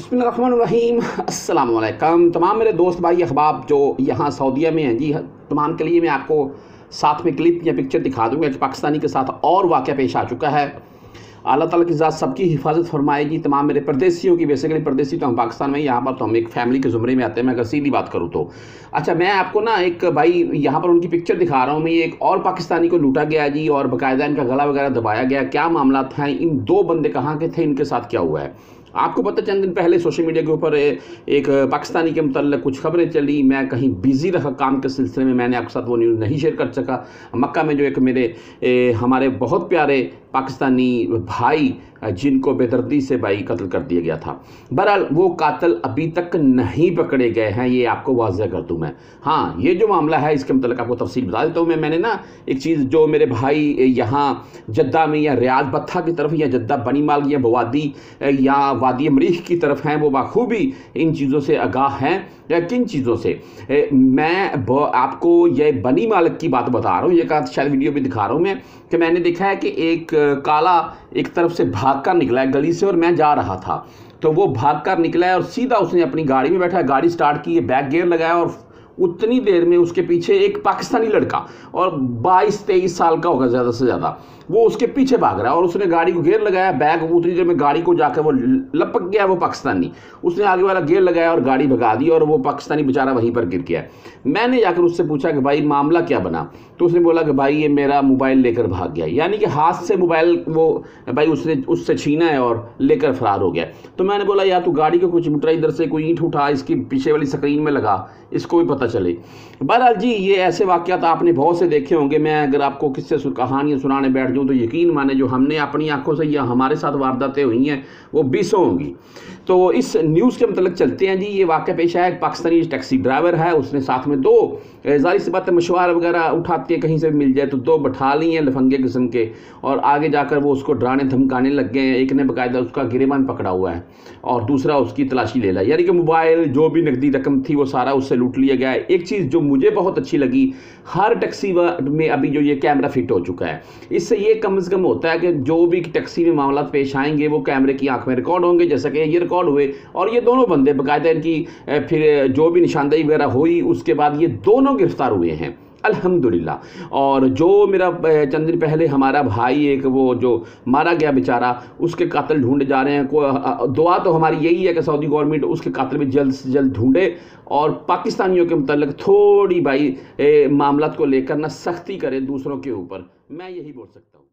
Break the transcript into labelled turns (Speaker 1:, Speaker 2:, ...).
Speaker 1: بسم اللہ الرحمن الرحیم۔ السلام علیکم تمام میرے دوست بھائی احباب جو یہاں سعودیہ میں ہیں جی، تمام کے لیے میں آپ کو ساتھ میں کلپ یا پکچر دکھا دوں گا کہ پاکستانی کے ساتھ اور واقعہ پیش آ چکا ہے۔ اللہ تعالیٰ کی ذات سب کی حفاظت فرمائے گی، تمام میرے پردیسیوں کی۔ بیسیکلی پردیسی تو ہم پاکستان میں، یہاں پر تو ہم ایک فیملی کے زمرے میں آتے ہیں۔ میں اگر سیدھی بات کروں تو اچھا، میں آپ کو نا ایک بھائی یہاں پر ان کی پکچر دکھا رہا ہوں میں۔ یہ ایک اور پاکستانی کو لوٹا گیا جی، اور باقاعدہ ان کا گلا وغیرہ دبایا گیا۔ کیا معاملات ہیں، ان دو بندے کہاں کے تھے، ان کے ساتھ کیا ہوا ہے؟ آپ کو پتہ چند دن پہلے سوشل میڈیا کے اوپر ایک پاکستانی کے متعلق کچھ خبریں چلی۔ میں کہیں بیزی رہا کام کے سلسلے میں نے آپ کے ساتھ وہ نیوز نہیں شیئر کر سکا۔ مکہ میں جو ایک ہمارے بہت پیارے پاکستانی بھائی جن کو بے دردی سے بھائی قتل کر دیا گیا تھا، بہرحال وہ قاتل ابھی تک نہیں پکڑے گئے ہیں، یہ آپ کو واضح کر دوں میں۔ ہاں، یہ جو معاملہ ہے اس کے متعلق آپ کو تفصیل بتا دیتا ہوں میں نے نا ایک چیز جو میرے بھائی یہاں جدہ میں یا ریاض بتھا کی طرف یا جدہ بنی مال یا بوادی یا وادی مریخ کی طرف ہیں، وہ بخوبی ان چیزوں سے آگاہ ہیں۔ کن چیزوں سے؟ میں آپ کو یہ بنی مالک کی بات بتا رہا ہوں، یہ شاید ویڈیو بھی دکھا رہا ہوں میں، کہ میں نے دیکھا ہے کہ ایک کالا ایک طرف سے بھاگ کر نکلا ہے گلی سے، اور میں جا رہا تھا تو وہ بھاگ کر نکلا ہے اور سیدھا اس نے اپنی گاڑی میں بیٹھا ہے، گاڑی سٹارٹ کی ہے، بیک گیئر لگایا، اور اتنی دیر میں اس کے پیچھے ایک پاکستانی لڑکا اور 22-23 سال کا ہوگا زیادہ سے زیادہ، وہ اس کے پیچھے بھاگ رہا ہے، اور اس نے گاڑی کو گیئر لگایا، بیک اتنی دیر میں گاڑی کو جا کے وہ لپک گیا وہ پاکستانی۔ اس نے آگے والا گیئر لگایا اور گاڑی بھگا دی، اور وہ پاکستانی بیچارہ وہیں پر گر گیا۔ میں نے جا کر اس سے پوچھا کہ بھائی معاملہ کیا بنا؟ تو اس نے بولا کہ بھائی یہ میرا موبائل لے کر بھاگ گیا، یعنی کہ ہاتھ سے موبائل وہ بھائی اس سے چھینا ہے اور لے کر فرار ہو گیا۔ تو میں نے بولا یا تو گاڑی کو کچھ مٹرا، ادھر سے کوئی اینٹ اٹھا، اس کی پیچھے والی سکرین میں لگا، اس کو بھی پتہ چلے۔ بہرحال جی، یہ ایسے واقعات آپ نے بہت سے دیکھے ہوں گے۔ میں اگر آپ کو قصے کہانیاں سنانے بیٹھ جاؤں تو یقین مانے جو ہم نے اپنی آنکھوں سے یا ہمارے ساتھ وارداتیں ہوئی ہیں وہ 20 ہوں گی۔ تو اس نیوز کے متعلق چلتے ہیں جی۔ یہ واقعہ پیش آیا، ایک پاکستانی ٹیکسی ڈرائیور ہے، اس نے ساتھ میں دو ظاہر سی بات ہے مشوار وغیرہ اٹھاتے ہیں، کہیں سے مل جائے تو دو بٹھا لی ہیں لفنگے قسم کے، اور آگے جا کر وہ اس کو ڈرانے دھمکانے لگ گئے ہیں۔ ایک نے باقاعدہ اس کا گریبان پکڑا ہوا ہے اور دوسرا اس کی تلاشی لے لا، یعنی کہ موبائل جو بھی نقدی رقم تھی وہ سارا اس سے لوٹ لیا گیا ہے۔ ایک چیز جو مجھے بہت اچھی لگی، ہر ٹیکسی میں ابھی جو یہ کیمرہ فٹ ہو چکا ہے۔ اس سے یہ کم از کم ہوتا ہے کہ جو بھی ٹیکسی میں معاملات پیش آئیں گے وہ کیمرے کی آنکھ میں ریکارڈ ہوں گے، جیسا کہ یہ ریکارڈ ہوئے، اور یہ دونوں بندے باقاعدہ ان کی پھر جو بھی نشاندہی وغیرہ ہوئی اس کے بعد یہ دونوں گرفتار ہوئے ہیں الحمدللہ۔ اور جو میرا چند دن پہلے ہمارا بھائی ایک وہ جو مارا گیا بیچارہ، اس کے قاتل ڈھونڈے جا رہے ہیں۔ دعا تو ہماری یہی ہے کہ سعودی گورنمنٹ اس کے قاتل بھی جلد سے جلد ڈھونڈے، اور پاکستانیوں کے متعلق تھوڑی بھائی معاملات کو لے کر نہ سختی کرے دوسروں کے اوپر، میں یہی بول سکتا ہوں۔